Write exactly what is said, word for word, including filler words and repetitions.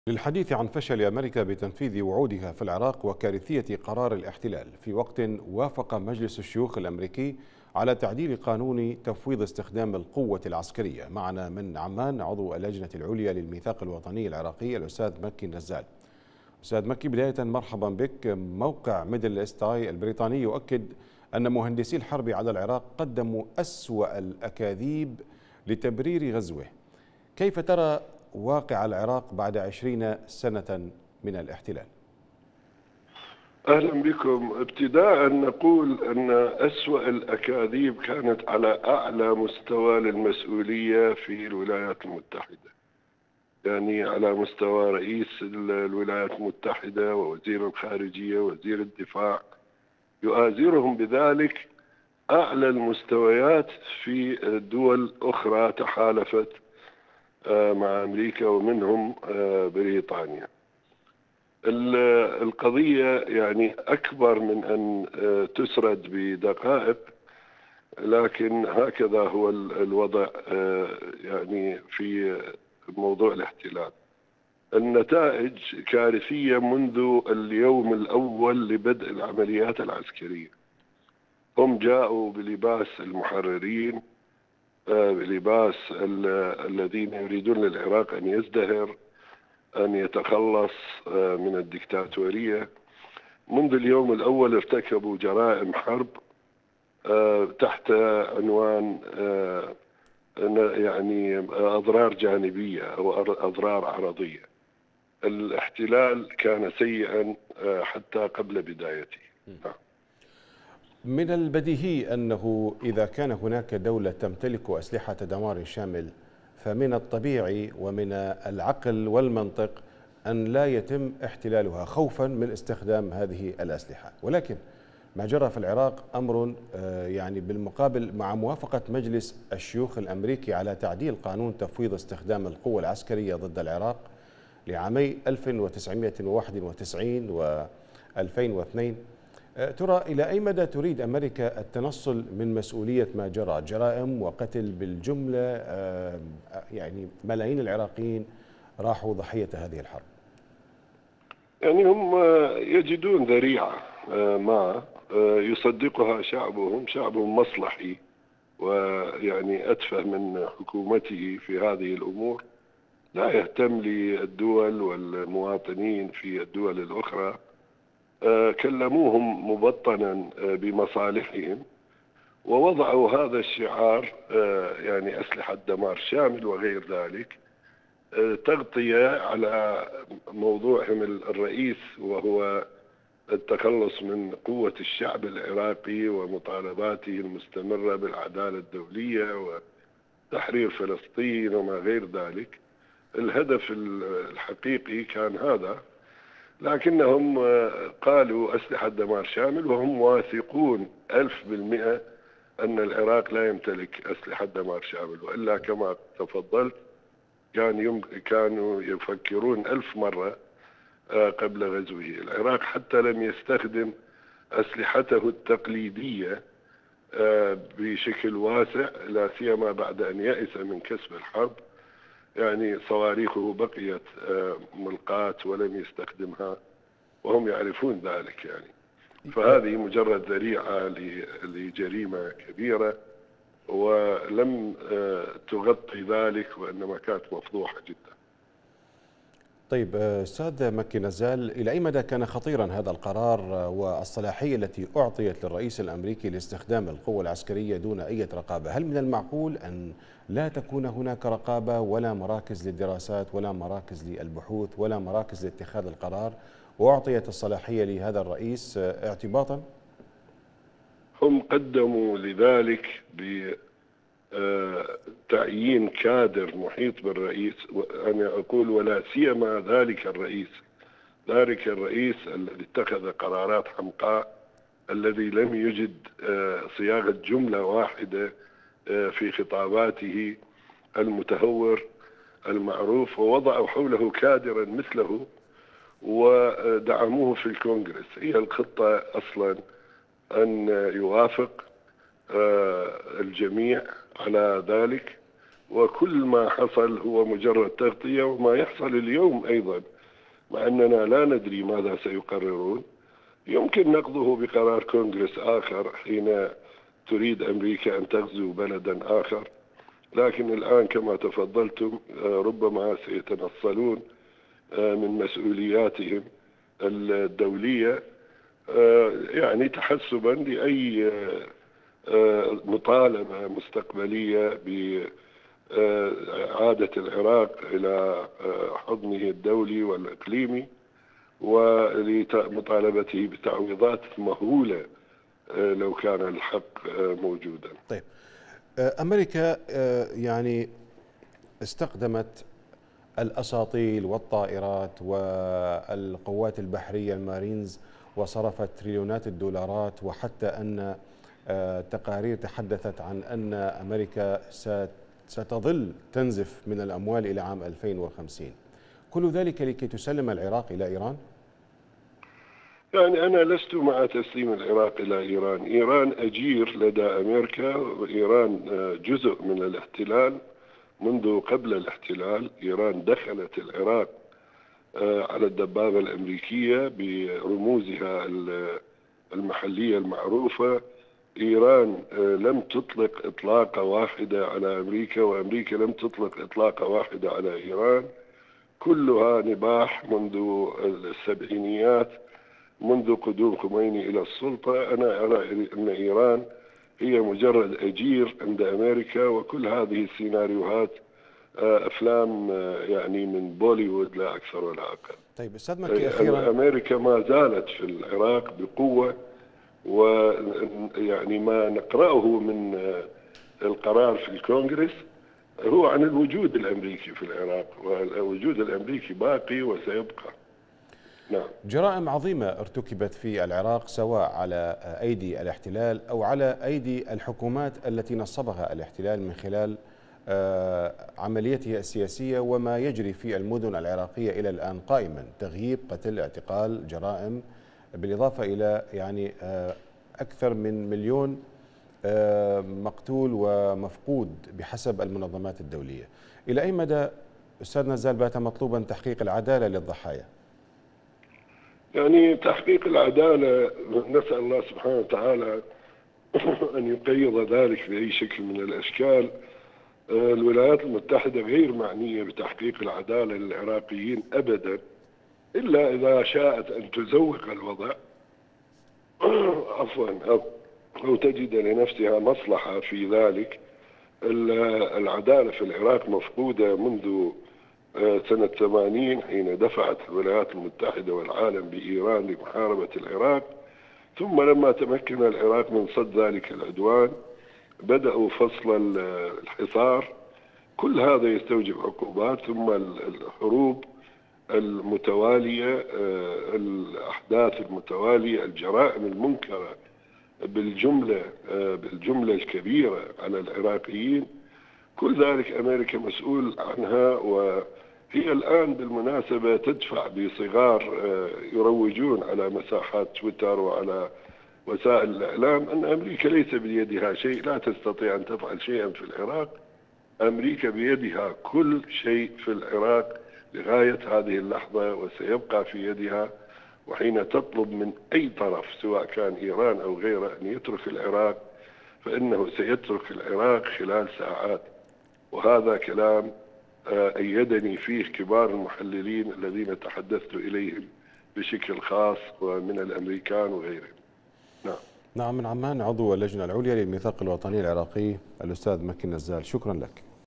للحديث عن فشل أمريكا بتنفيذ وعودها في العراق وكارثية قرار الاحتلال، في وقت وافق مجلس الشيوخ الأمريكي على تعديل قانون تفويض استخدام القوة العسكرية. معنا من عمان عضو اللجنة العليا للميثاق الوطني العراقي الأستاذ مكي النزال. أستاذ مكي، بداية مرحبا بك. موقع ميدل إيست آي البريطاني يؤكد أن مهندسي الحرب على العراق قدموا أسوأ الأكاذيب لتبرير غزوه. كيف ترى واقع العراق بعد عشرين سنة من الاحتلال؟ أهلا بكم. ابتداء نقول أن أسوأ الأكاذيب كانت على أعلى مستوى للمسؤولية في الولايات المتحدة، يعني على مستوى رئيس الولايات المتحدة ووزير الخارجية ووزير الدفاع، يؤازرهم بذلك أعلى المستويات في دول أخرى تحالفت مع أمريكا ومنهم بريطانيا. القضية يعني أكبر من أن تسرد بدقائق، لكن هكذا هو الوضع يعني في موضوع الاحتلال. النتائج كارثية منذ اليوم الأول لبدء العمليات العسكرية. هم جاءوا بلباس المحررين، بلباس الذين يريدون للعراق أن يزدهر، أن يتخلص من الدكتاتورية. منذ اليوم الأول ارتكبوا جرائم حرب تحت عنوان يعني أضرار جانبية أو أضرار عرضية. الاحتلال كان سيئا حتى قبل بدايته. من البديهي أنه إذا كان هناك دولة تمتلك أسلحة دمار شامل، فمن الطبيعي ومن العقل والمنطق أن لا يتم احتلالها خوفا من استخدام هذه الأسلحة. ولكن ما جرى في العراق أمر يعني بالمقابل، مع موافقة مجلس الشيوخ الأمريكي على تعديل قانون تفويض استخدام القوة العسكرية ضد العراق لعامي ألف وتسعمئة وواحد وتسعين و ألفين واثنين. ترى إلى أي مدى تريد أمريكا التنصل من مسؤولية ما جرى؟ جرائم وقتل بالجملة، يعني ملايين العراقيين راحوا ضحية هذه الحرب. يعني هم يجدون ذريعة ما يصدقها شعبهم، شعبهم مصلحي ويعني أتفه من حكومته في هذه الأمور، لا يهتم للدول والمواطنين في الدول الأخرى. كلموهم مبطنا بمصالحهم ووضعوا هذا الشعار، يعني أسلحة دمار شامل وغير ذلك، تغطية على موضوعهم الرئيس، وهو التخلص من قوة الشعب العراقي ومطالباته المستمرة بالعدالة الدولية وتحرير فلسطين وما غير ذلك. الهدف الحقيقي كان هذا، لكنهم قالوا أسلحة دمار شامل وهم واثقون ألف بالمئة أن العراق لا يمتلك أسلحة دمار شامل، وإلا كما تفضلت كان كانوا يفكرون ألف مرة قبل غزوه. العراق حتى لم يستخدم أسلحته التقليدية بشكل واسع، لا سيما بعد أن يئس من كسب الحرب. يعني صواريخه بقيت ملقاة ولم يستخدمها وهم يعرفون ذلك. يعني فهذه مجرد ذريعة لجريمة كبيرة ولم تغطي ذلك، وإنما كانت مفضوحة جدا. طيب أستاذ مكي نزال، إلى أي مدى كان خطيرا هذا القرار والصلاحية التي أعطيت للرئيس الأمريكي لاستخدام القوة العسكرية دون أي رقابة؟ هل من المعقول أن لا تكون هناك رقابة ولا مراكز للدراسات ولا مراكز للبحوث ولا مراكز لاتخاذ القرار، وأعطيت الصلاحية لهذا الرئيس اعتباطا؟ هم قدموا لذلك بتعيين كادر محيط بالرئيس، أنا أقول ولا سيما ذلك الرئيس ذلك الرئيس الذي اتخذ قرارات حمقاء، الذي لم يجد صياغة جملة واحدة في خطاباته المتهور المعروف، ووضعوا حوله كادرا مثله ودعموه في الكونغرس. هي الخطة أصلا أن يوافق الجميع على ذلك، وكل ما حصل هو مجرد تغطية. وما يحصل اليوم أيضا مع أننا لا ندري ماذا سيقررون. يمكن نقضه بقرار كونغرس آخر حين تريد أمريكا أن تغزو بلدا آخر، لكن الآن كما تفضلتم ربما سيتنصلون من مسؤولياتهم الدولية، يعني تحسبا لأي مطالبة مستقبلية بإعادة العراق إلى حضنه الدولي والإقليمي، ولمطالبته بتعويضات مهولة لو كان الحق موجودا. طيب، أمريكا يعني استخدمت الأساطيل والطائرات والقوات البحرية المارينز وصرفت تريليونات الدولارات، وحتى أن تقارير تحدثت عن أن أمريكا ستظل تنزف من الأموال إلى عام ألفين وخمسين. كل ذلك لكي تسلم العراق إلى إيران؟ يعني أنا لست مع تسليم العراق إلى إيران. إيران أجير لدى أمريكا، وإيران جزء من الاحتلال منذ قبل الاحتلال. إيران دخلت العراق على الدبابة الأمريكية برموزها المحلية المعروفة. إيران لم تطلق إطلاقة واحدة على أمريكا، وأمريكا لم تطلق إطلاقة واحدة على إيران. كلها نباح منذ السبعينيات، منذ قدوم خميني إلى السلطة. أنا أرى أن إيران هي مجرد أجير عند أمريكا، وكل هذه السيناريوهات أفلام يعني من بوليوود لا أكثر ولا أقل. طيب أستاذ مكي، أخيرا أمريكا ما زالت في العراق بقوة، ويعني ما نقرأه من القرار في الكونغرس هو عن الوجود الأمريكي في العراق، والوجود الأمريكي باقي وسيبقى. نعم. جرائم عظيمة ارتكبت في العراق سواء على أيدي الاحتلال أو على أيدي الحكومات التي نصبها الاحتلال من خلال عمليته السياسية، وما يجري في المدن العراقية إلى الآن قائما: تغييب، قتل، اعتقال، جرائم، بالإضافة إلى يعني أكثر من مليون مقتول ومفقود بحسب المنظمات الدولية. إلى أي مدى أستاذ نزال بات مطلوبا تحقيق العدالة للضحايا؟ يعني تحقيق العدالة نسأل الله سبحانه وتعالى أن يقيض ذلك بأي شكل من الأشكال. الولايات المتحدة غير معنية بتحقيق العدالة للعراقيين أبدا، إلا إذا شاءت أن تزوق الوضع عفوا أو, أو تجد لنفسها مصلحة في ذلك. العدالة في العراق مفقودة منذ سنة ثمانين، حين دفعت الولايات المتحدة والعالم بإيران لمحاربة العراق. ثم لما تمكن العراق من صد ذلك العدوان بدأوا فصل الحصار. كل هذا يستوجب عقوبات، ثم الحروب المتوالية، الأحداث المتوالية، الجرائم المنكرة بالجملة بالجملة الكبيرة على العراقيين. كل ذلك أمريكا مسؤول عنها، وهي الآن بالمناسبة تدفع بصغار يروجون على مساحات تويتر وعلى وسائل الإعلام أن أمريكا ليس بيدها شيء، لا تستطيع أن تفعل شيئا في العراق. أمريكا بيدها كل شيء في العراق لغاية هذه اللحظة، وسيبقى في يدها. وحين تطلب من أي طرف سواء كان إيران أو غيره أن يترك العراق، فإنه سيترك العراق خلال ساعات. وهذا كلام أيدني فيه كبار المحللين الذين تحدثت إليهم بشكل خاص ومن الأمريكان وغيرهم. نعم. نعم. من عمان عضو اللجنة العليا للميثاق الوطني العراقي الأستاذ مكي نزال، شكرا لك.